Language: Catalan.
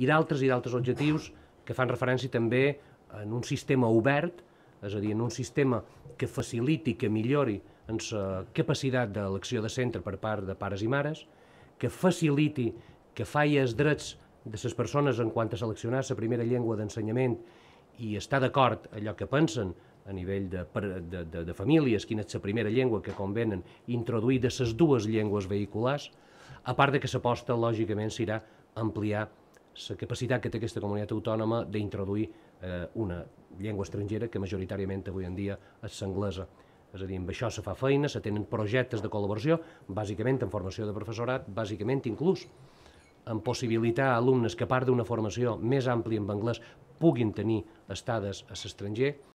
i d'altres objectius que fan referència també en un sistema obert, és a dir, en un sistema que faciliti, que millori la capacitat d'elecció de centre per part de pares i mares, que faciliti, que faci els drets de les persones en quant a seleccionar la primera llengua d'ensenyament i estar d'acord allò que pensen a nivell de famílies, quina és la primera llengua que convenen introduir de les dues llengües vehiculars, a part de que s'aposta, lògicament, serà ampliar la capacitat que té aquesta comunitat autònoma d'introduir una llengua estrangera que majoritàriament avui en dia és l'anglesa. És a dir, amb això se fa feina, se tenen projectes de col·laboració, bàsicament en formació de professorat, bàsicament inclús en possibilitar a alumnes que a part d'una formació més àmplia en anglès puguin tenir estades a l'estranger